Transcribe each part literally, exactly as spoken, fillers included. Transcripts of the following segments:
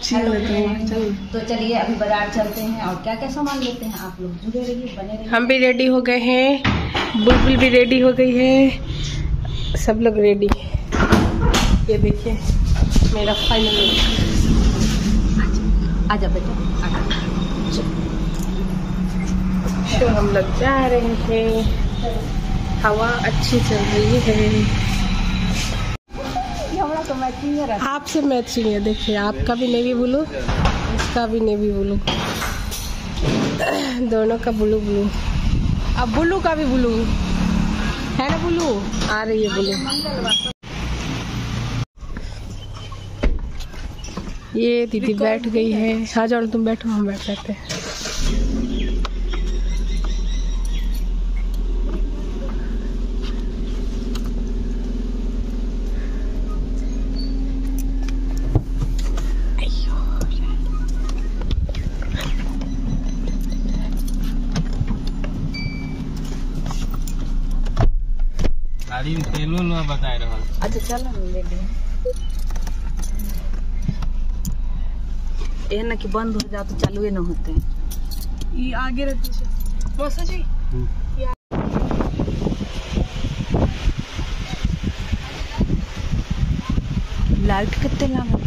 अच्छी लगती है। चल तो चलिए अभी बाजार चलते हैं और क्या क्या सामान लेते हैं। आप लोग जुड़े रहिए, बने रहिए। हम भी रेडी हो गए हैं, बुलबुल भी रेडी हो गई है, सब लोग रेडी। ये देखिए मेरा फाइनल लुक। आजा बेटा, तो हम लोग जा रहे हैं, हवा अच्छी चल रही है। तो मैचिंग है, आपसे मैचिंग है। देखिए आपका भी नेवी ब्लू, इसका भी नेवी ब्लू, दोनों का ब्लू ब्लू। अब ब्लू का भी ब्लू है ना, ब्लू आ रही है ब्लू। ये दीदी बैठ गई है। हाँ जाओ तुम बैठो, हम बैठ जाते हैं। तेलो लो बता रहा। अच्छा चलो ले ली। ये ना कि बंद हो जाओ तो चालू ही ना होते। ये आगे रहती है मौसा जी। लाइट कितने लाना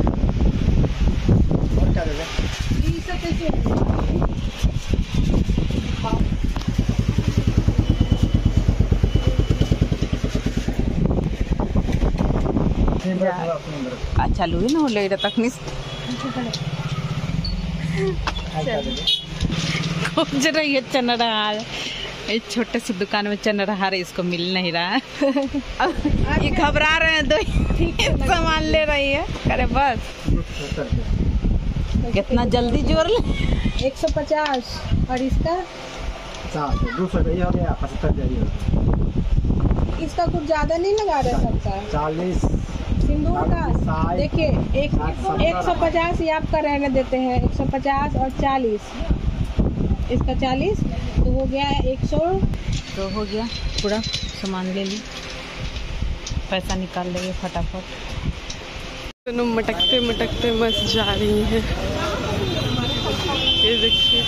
चालू ही ना हो ले तक खोज रही है चनरहार। इस छोटे से दुकान में चनरहार इसको मिल नहीं रहा है। ये घबरा रहे हैं, दो सामान ले रही है। अरे बस कितना जल्दी जोड़ ले। एक सौ पचास और इसका दो सौ पचहत्तर। इसका कुछ ज्यादा नहीं लगा रहे सबका। चालीस सिंदूर का देखिए, एक एक सौ पचास ये आपका रहने देते हैं। एक सौ पचास और चालीस, इसका चालीस तो हो गया एक सौ। तो हो गया पूरा सामान ले ली, पैसा निकाल लेंगे फटाफट। दोनों मटकते मटकते बस जा रही हैं। ये देखिए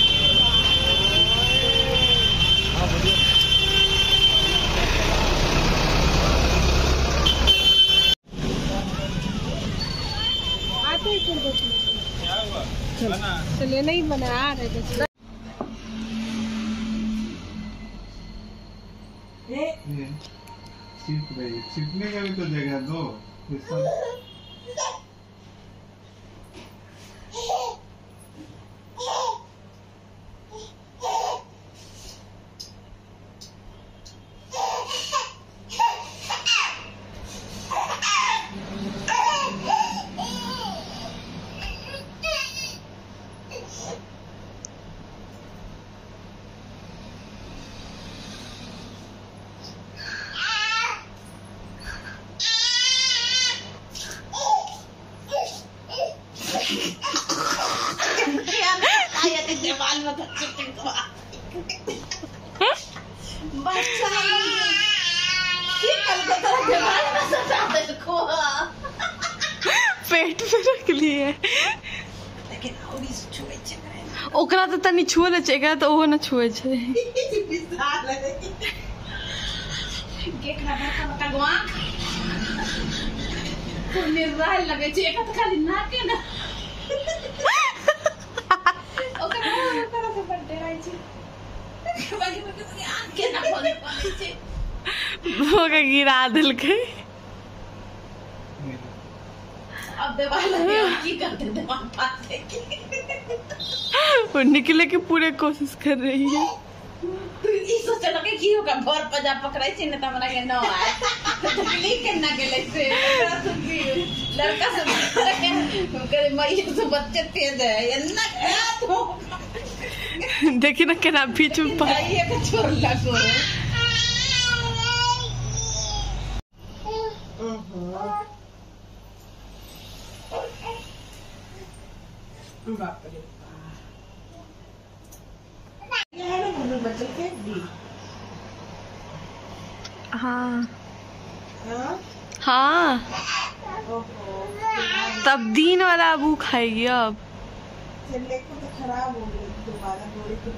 तो लेना ही बना आ रहे। सीखने का भी तो जगह दो। पेट पे रख लिए। ओकरा तो तनी छुए ले चाहिए, तो वो ना छुए छे। लगे छे एक खाली नाके ना। ओकरा ओकरा से बड्डे रही छे। बाकी में के ना बोले पानी छे। वो का गिरा दिल के। अब देवाल लगे की करते देवाल पाते की। वो निकले की पूरे कोशिश कर रही है। ई सोचे लगे की होगा भर पजा पकड़ाई छे न त हमरा के न आए। तकलीफ के ना गेले से लड़का से करे मैया से बच्चे तेज है एन्ना तो देखी ना केना बीच में पा ये के छोड़ लगो। बाप रे हाँ हाँ तब दिन वाला अबू खाएगी अब। चले को तो खराब हो गई दोबारा बोले तो